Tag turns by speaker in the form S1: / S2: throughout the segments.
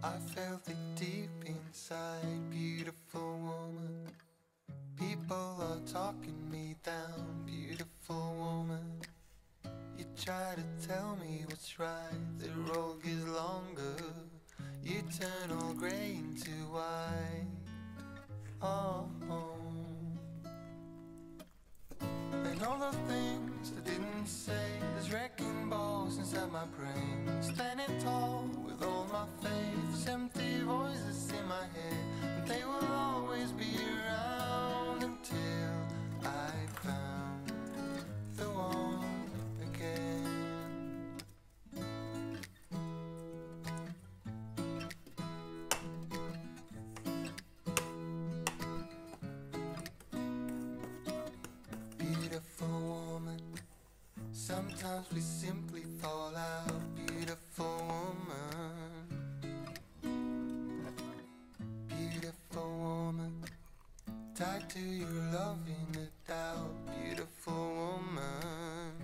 S1: I felt it deep inside, beautiful woman. People are talking me down, beautiful woman. You try to tell me what's right, the road gets longer. You turn all grey into white. Oh, and all the things I didn't say, there's wrecking balls inside my brain. Standing tall with all my faith, empty voices in my head, and they will always be around until I found the one again. Beautiful woman, sometimes we simply fall out. Beautiful woman, beautiful woman, tied to your love in a doubt. Beautiful woman,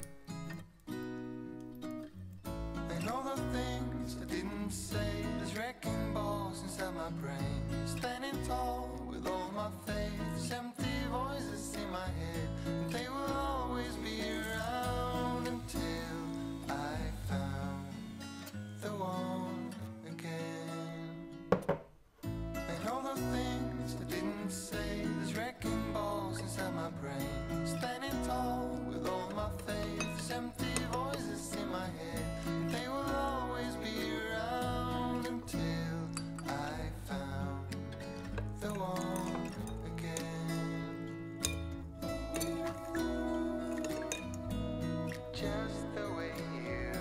S1: and all the things I didn't say, there's wrecking balls inside my brain. Standing tall with all my faith, empty voices in my head, and they will always be around until I found the one again. And all the things I didn't say, there's wrecking balls inside my brain. Standing tall with all my faith, empty voices in my head, and they will always be around until I found the one again. Just the way you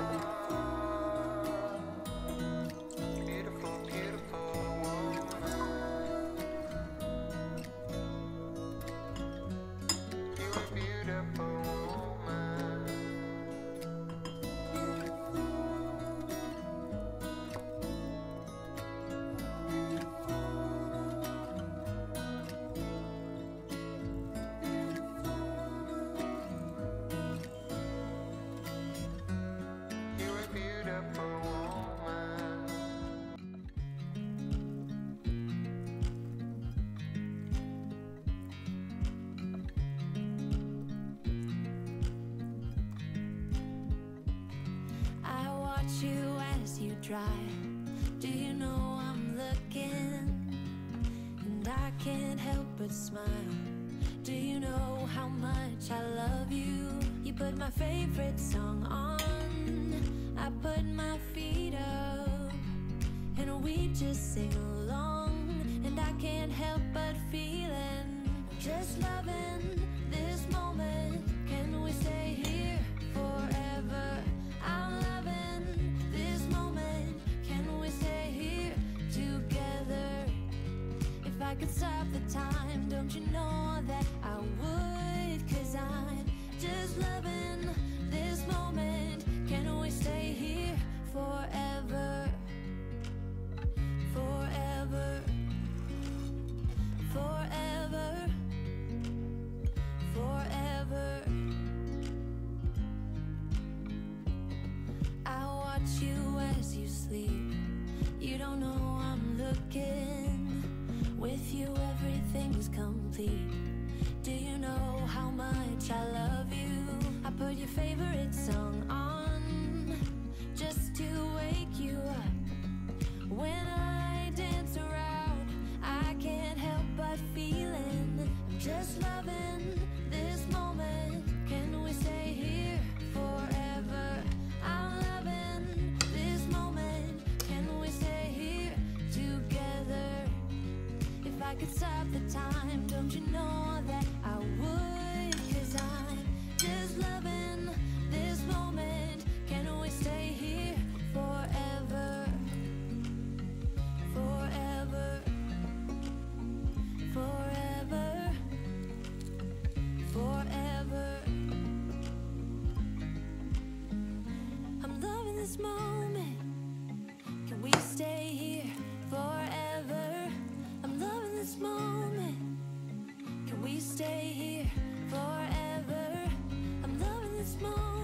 S1: are, beautiful, beautiful woman. You're a beautiful woman. You're a beautiful woman.
S2: I watch you as you drive. Do you know I'm looking? And I can't help but smile. Do you know how much I love you? You put my favorite song on, I put my feet up, and we just sing along. And I can't help but feeling, just loving this moment. Can we stay here forever? I'm loving this moment. Can we stay here together? If I could stop the time, don't you know that I would? 'Cause I'm just loving this moment. Can we stay here forever? Forever. Forever. Forever. I watch you as you sleep. You don't know I'm looking. With you everything's complete. Do you know how much I love you? I put your favorite song on just to wake you up. When I dance around, I can't help but feeling, I'm just loving this moment. Can we stay here forever? I'm loving this moment. Can we stay here together? If I could stop the time, don't you know that I would? 'Cause I'm just loving this moment. Can we stay here forever? Forever. Forever. Forever. I'm loving this moment. Can we stay here forever? I'm loving this moment. Can we stay here forever? I'm loving this moment.